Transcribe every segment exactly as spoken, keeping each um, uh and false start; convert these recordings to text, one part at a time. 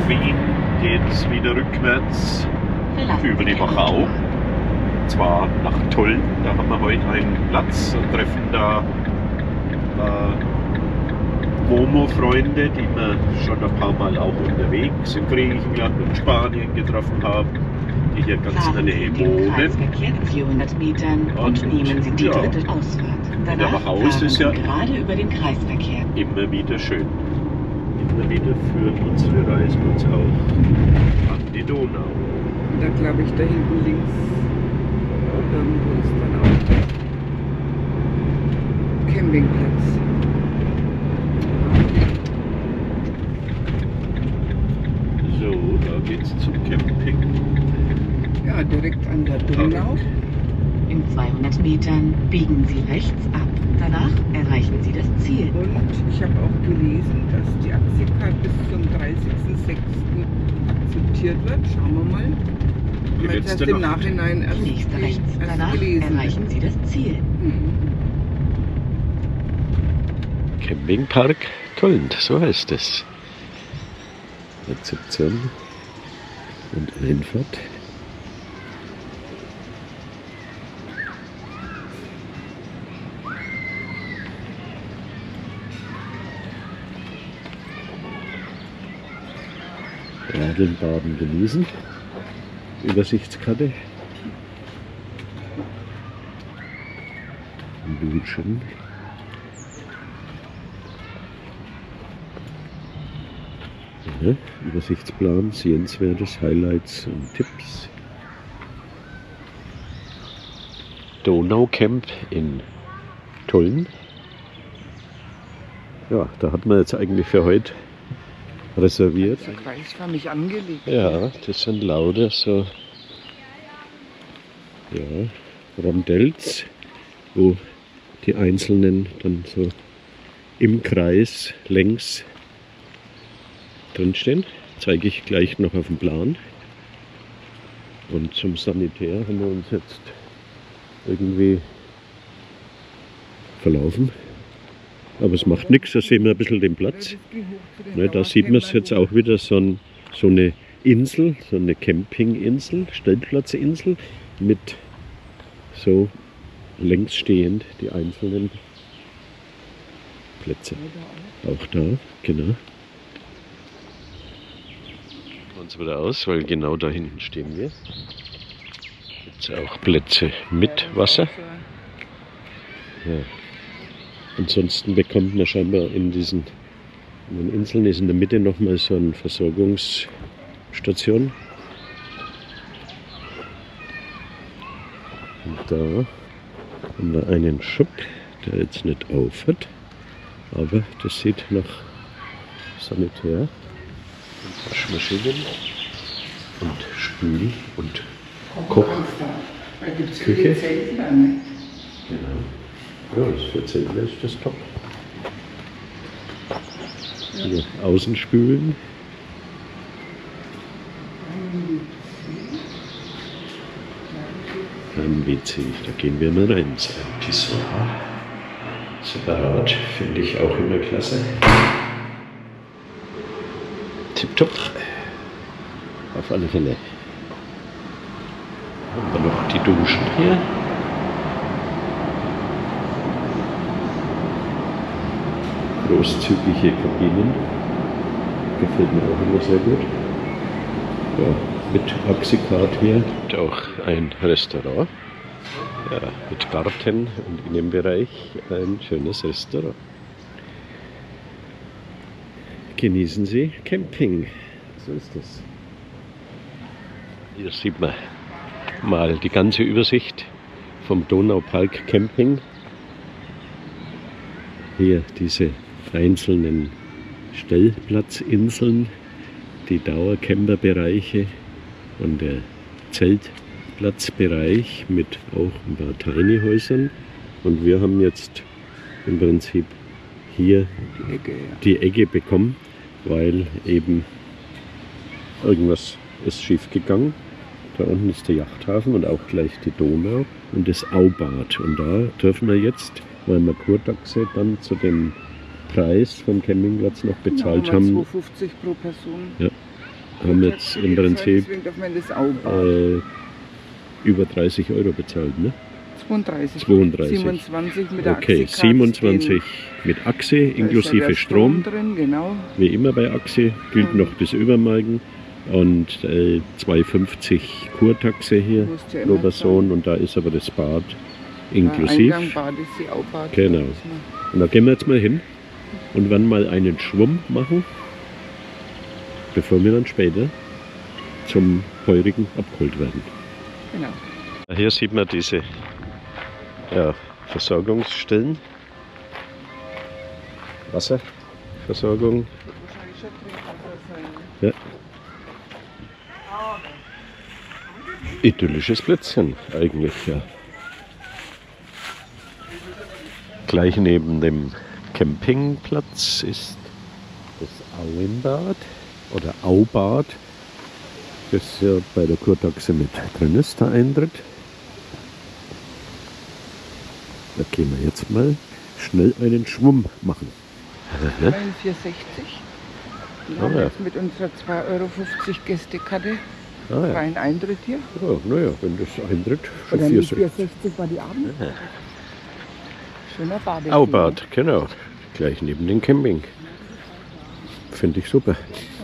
Wien geht es wieder rückwärts über die Wachau. Und zwar nach Tulln. Da haben wir heute einen Platz und treffen da äh, Momo-Freunde, die wir schon ein paar Mal auch unterwegs in Griechenland und Spanien getroffen haben, die hier ganz in der Nähe wohnen. vierhundert Metern und, und nehmen Sie die ja, dritte Ausfahrt. Danach der Wachau ist ja gerade über den Kreisverkehr. Immer wieder schön. Immer wieder führt unsere Reise uns auch an die Donau. Da glaube ich, da hinten links irgendwo ist dann auch der Campingplatz. So, da geht's zum Camping. Ja, direkt an der Donau. In zweihundert Metern biegen Sie rechts ab. Danach erreichen Sie das Ziel. Und ich habe auch gelesen, dass die Aktiecard bis zum dreißigsten sechsten akzeptiert wird. Schauen wir mal. Wie Jetzt erst im Nachhinein erst, Nächste rechts. erst Danach gelesen. erreichen Sie das Ziel. Hm. Campingpark Tulln, so heißt es. Rezeption und Einfahrt. Radeln, baden, genießen. Übersichtskarte. Duschen. Ja, Übersichtsplan, Sehenswertes, Highlights und Tipps. Donaukemp in Tulln. Ja, da hat man jetzt eigentlich für heute reserviert. Das ist kreisförmig angelegt. Ja, das sind lauter so ja, Rondells, wo die einzelnen dann so im Kreis längs drinstehen. Zeige ich gleich noch auf dem Plan. Und zum Sanitär haben wir uns jetzt irgendwie verlaufen. Aber es macht nichts, da sehen wir ein bisschen den Platz. Ne, da sieht man es jetzt auch wieder, so, ein, so eine Insel, so eine Campinginsel, Stellplatzinsel mit so längs stehend die einzelnen Plätze. Auch da, genau. Uns wieder aus, weil genau da hinten stehen wir. Jetzt auch Plätze mit Wasser. Ja. Ansonsten bekommt man scheinbar in diesen in den Inseln ist in der Mitte nochmal so eine Versorgungsstation. Und da haben wir einen Shop, der jetzt nicht auf hat, aber das sieht nach Sanitär und Waschmaschinen und Spül und Koch. Da gibt es Küche. Zeltler. Genau. Ja, das für Zeltler ist das top. Hier Außenspülen. Ein W C, da gehen wir mal rein. Ein Pissoir. Separat, finde ich auch immer klasse. Tipptopp. Auf alle Fälle. Haben wir noch die Duschen hier. Großzügige Kabinen. Gefällt mir auch immer sehr gut. Ja, mit Axicard hier. Und auch ein Restaurant. Ja, mit Garten und Innenbereich ein schönes Restaurant. Genießen Sie Camping. So ist das. Hier sieht man mal die ganze Übersicht vom Donaupark Camping. Hier diese einzelnen Stellplatzinseln, die Dauercamperbereiche und der Zeltplatzbereich mit auch ein paar Tiny-Häusern. Und wir haben jetzt im Prinzip hier Die Ecke, ja. die Ecke bekommen, weil eben irgendwas ist schief gegangen. Da unten ist der Yachthafen und auch gleich die Donau und das Aubad. Und da dürfen wir jetzt, weil wir Kurtaxe dann zu dem Preis vom Campingplatz noch bezahlt ja, haben, zwei fünfzig pro Person. ja, haben jetzt im Prinzip Deswegen darf man das auch äh, über dreißig Euro bezahlt, ne? zweiunddreißig. zweiunddreißig. siebenundzwanzig mit der Okay, Axi-Card siebenundzwanzig mit Achse stehen. Da ist ja inklusive der Strom. drin, genau. Wie immer bei Achse, gilt Mhm. noch bis übermorgen. Und äh, zwei fünfzig Kurtaxe hier, Musst ja immer pro Person. Und da ist aber das Bad inklusiv. Eingang, Bad ist sie auch Bad. Genau. Und da gehen wir jetzt mal hin und werden mal einen Schwumm machen, bevor wir dann später zum Heurigen abgeholt werden. Genau. Hier sieht man diese ja, Versorgungsstellen. Wasserversorgung. Wahrscheinlich schon Trinkwasser sein. Ja. Idyllisches Plätzchen eigentlich, ja. Gleich neben dem Campingplatz ist das Auenbad oder Aubad, das ja bei der Kurtaxe mit drin ist, der Eintritt. Da gehen wir jetzt mal schnell einen Schwumm machen. Immerhin vier sechzig. Wir Ah, haben ja. jetzt mit unserer zwei Euro fünfzig Gästekarte Ah, ja. freien Eintritt hier. Ja, naja, wenn das Eintritt für Oder vier nicht vier sechzig war die Abend. Schöner Bade. Aubad, genau. Gleich neben dem Camping. Finde ich super.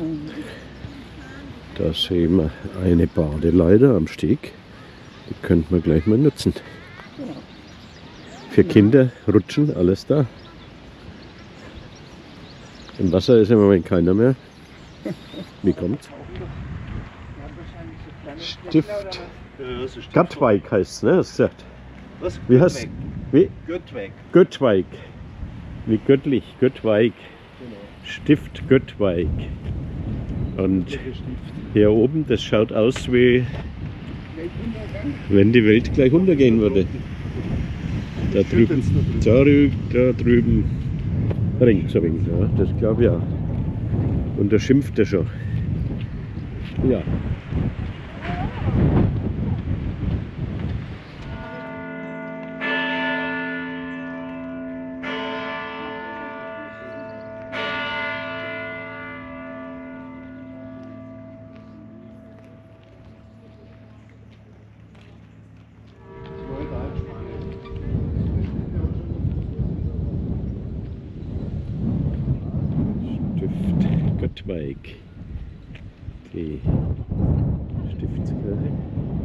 Da sehen wir eine Badeleiter am Steg. Die könnte man gleich mal nutzen. Für Kinder, Rutschen, alles da. Im Wasser ist im Moment keiner mehr. Wie kommt's? Stift. Gattweig heißt es, ne? Hast du gesagt? Was? Wie heißt Wie? Göttweg. Göttweig. Wie göttlich, Göttweig. Stift Göttweig. Und hier oben, das schaut aus wie wenn die Welt gleich untergehen würde. Da drüben, da, rü- da drüben ringt so wenig, ja, das glaube ich auch. Und da schimpft er schon. Ja. Stift Göttweig. Die Stiftskirche.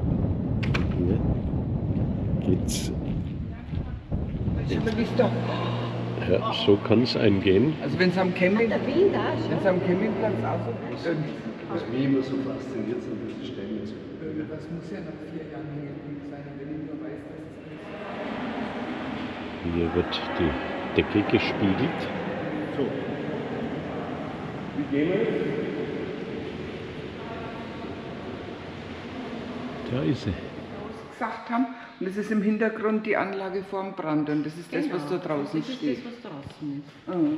Hier geht's. Aber wie ist doch. Ja, so kann es eingehen. Also wenn es am Camping, wenn es am Campingplatz auch so ist. Was mich immer so fasziniert sind, diese Stellen. Das muss ja nach vier Jahren hängen sein, wenn ich nur weiß, dass es Hier wird die Decke gespiegelt. So. Wie gehen wir? Da ist sie. gesagt haben. Und das ist im Hintergrund die Anlage vorm Brand. Und das ist das, was da draußen das steht. ist das, was draußen ist. Mhm.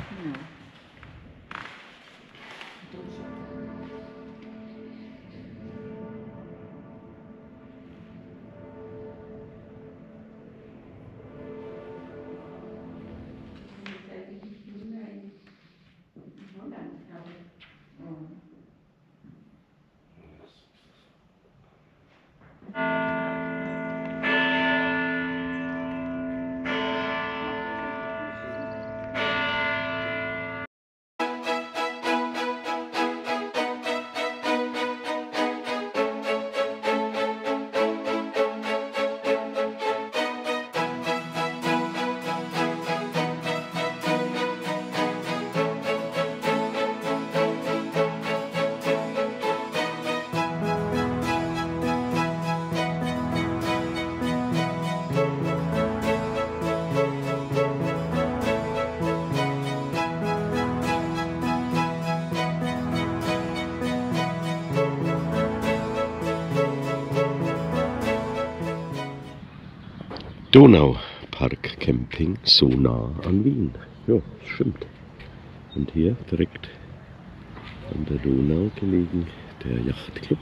Donaupark Camping, so nah an Wien. Ja, das stimmt. Und hier direkt an der Donau gelegen der Yachtclub.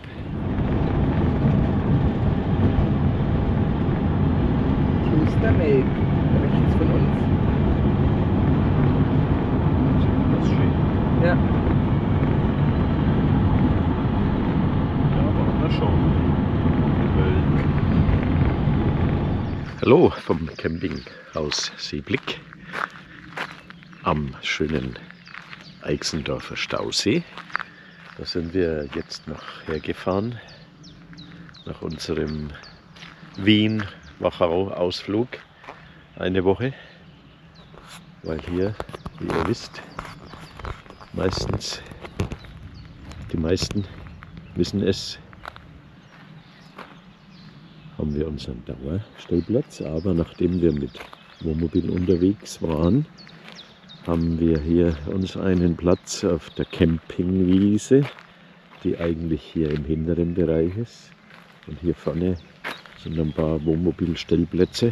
Klostermelk, rechts von uns. Das ist schön. Ja. Hallo vom Campinghaus Seeblick am schönenEixendorfer Stausee. Da sind wir jetzt noch hergefahren nach unserem Wien-Wachau-Ausflug eine Woche, weil hier, wie ihr wisst, meistens, die meisten wissen es, haben wir unseren Dauerstellplatz, aber nachdem wir mit Wohnmobil unterwegs waren, haben wir hier uns einen Platz auf der Campingwiese, die eigentlich hier im hinteren Bereich ist. Und hier vorne sind ein paar Wohnmobilstellplätze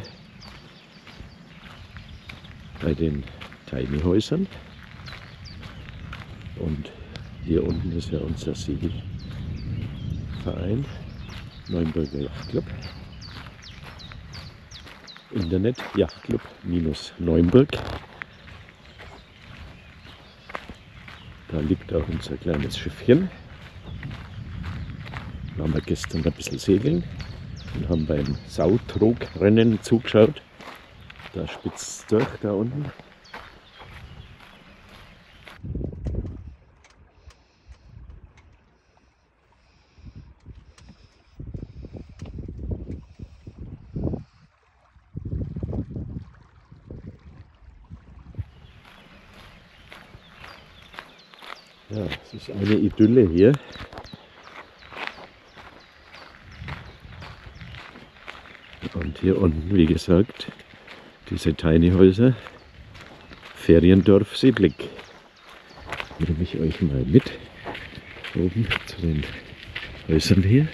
bei den Tiny-Häusern. Und hier unten ist ja unser Segelverein, Neuenburger Yachtclub. Internet Yachtclub minus Neuenburg. Da liegt auch unser kleines Schiffchen. Da haben wir gestern ein bisschen segeln und haben beim Sautrogrennen zugeschaut. Da spitzt es durch, da unten. Ja, es ist eine Idylle hier. Und hier unten, wie gesagt, diese Tiny-Häuser, Feriendorf Seeblick. Nehme ich euch mal mit, oben zu den Häusern hier.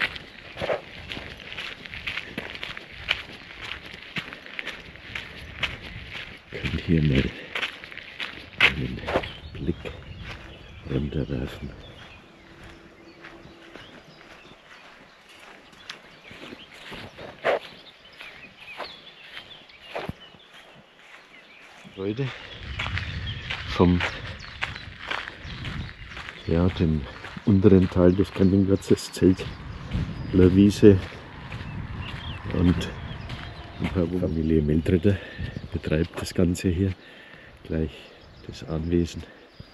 Könnt hier mal einen Blick runterwerfen. Leute vom ja, dem unteren Teil des Campingplatzes, Zeltlerwiese und ein paar Familie Meldretter betreibt das Ganze hier, gleich das Anwesen.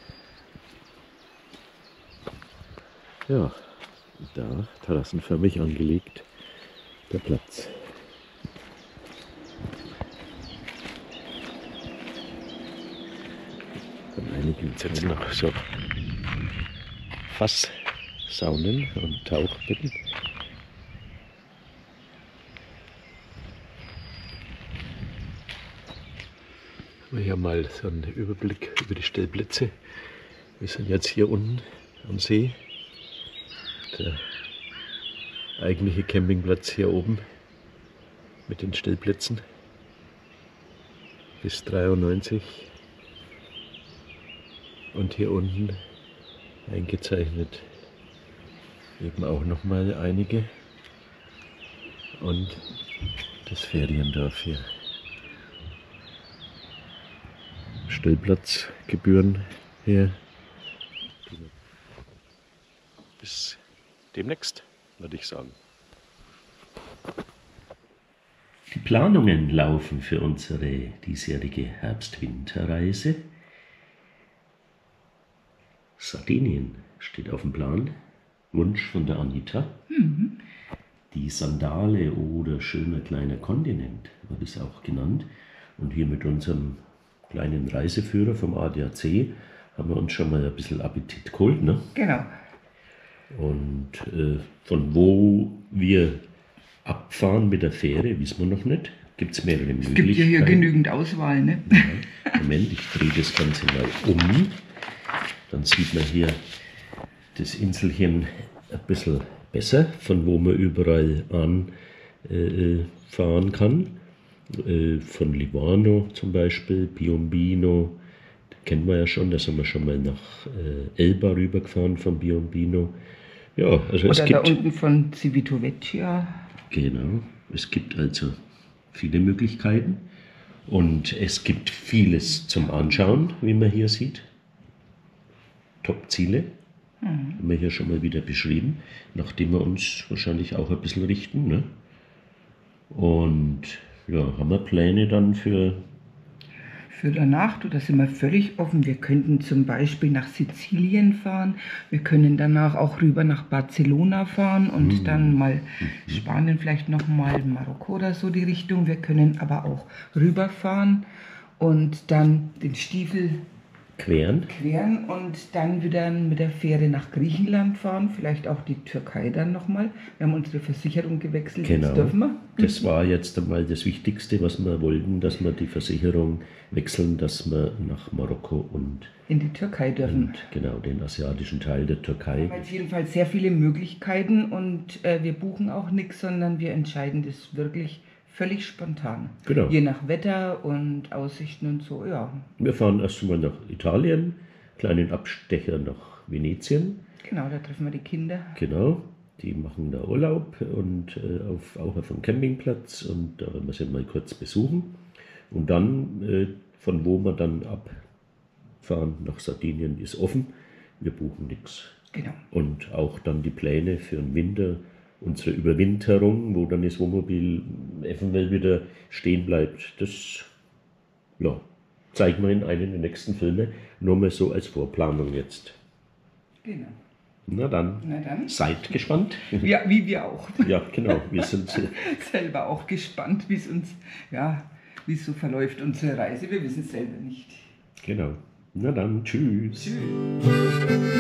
Ja, da terrassenförmig angelegt der Platz. Von einigen jetzt noch so Fasssaunen und Tauchbetten. Haben wir hier mal so einen Überblick über die Stellplätze. Wir sind jetzt hier unten am See. Der eigentliche Campingplatz hier oben mit den Stellplätzen bis dreiundneunzig und hier unten eingezeichnet eben auch noch mal einige und das Feriendorf hier. Stellplatzgebühren hier. Bis demnächst, würde ich sagen. Die Planungen laufen für unsere diesjährige Herbst-Winter-Reise. Sardinien steht auf dem Plan. Wunsch von der Anita. Mhm. Die Sandale oder schöner kleiner Kontinent wird es auch genannt. Und hier mit unserem kleinen Reiseführer vom A D A C haben wir uns schon mal ein bisschen Appetit geholt, ne? Genau. Und äh, von wo wir abfahren mit der Fähre, wissen wir noch nicht. Gibt es mehrere Möglichkeiten. Es gibt ja hier genügend Auswahl, ne? Ja. Moment, ich drehe das Ganze mal um. Dann sieht man hier das Inselchen ein bisschen besser, von wo man überall anfahren äh, kann. Äh, von Livorno zum Beispiel, Piombino, da kennen wir ja schon, da sind wir schon mal nach äh, Elba rübergefahren von Piombino. Ja, also es Oder gibt, da unten von Civitavecchia. Genau, es gibt also viele Möglichkeiten und es gibt vieles zum Anschauen, wie man hier sieht. Top-Ziele, mhm. haben wir hier schon mal wieder beschrieben, nachdem wir uns wahrscheinlich auch ein bisschen richten. Ne? Und Ja, haben wir Pläne dann für... Für danach, du, da sind wir völlig offen. Wir könnten zum Beispiel nach Sizilien fahren. Wir können danach auch rüber nach Barcelona fahren und Mhm. dann mal Spanien, vielleicht noch mal Marokko oder so die Richtung. Wir können aber auch rüberfahren und dann den Stiefel Queren? queren und dann wieder mit der Fähre nach Griechenland fahren. Vielleicht auch die Türkei dann nochmal. Wir haben unsere Versicherung gewechselt. Genau. Jetzt dürfen wir. Das war jetzt einmal das Wichtigste, was wir wollten, dass wir die Versicherung wechseln, dass wir nach Marokko und, In die Türkei dürfen. und genau den asiatischen Teil der Türkei. Wir haben auf jeden Fall sehr viele Möglichkeiten und äh, wir buchen auch nichts, sondern wir entscheiden das wirklich völlig spontan. Genau. Je nach Wetter und Aussichten und so, ja. Wir fahren erst einmal nach Italien, kleinen Abstecher nach Venetien. Genau, da treffen wir die Kinder. Genau, die machen da Urlaub und äh, auf, auch auf einem Campingplatz und da werden wir sie mal kurz besuchen. Und dann, äh, von wo wir dann abfahren nach Sardinien, ist offen. Wir buchen nichts. Genau. Und auch dann die Pläne für den Winter, unsere Überwinterung, wo dann das Wohnmobil eventuell wieder stehen bleibt, das ja, zeigen wir in einem der nächsten Filme. Nur mal so als Vorplanung jetzt. Genau. Na dann, Na dann. seid gespannt. Ja, wie wir auch. Ja, genau. Wir sind Selber auch gespannt, wie es uns, ja, wie es so verläuft, unsere Reise. Wir wissen es selber nicht. genau. Na dann, tschüss. Tschüss.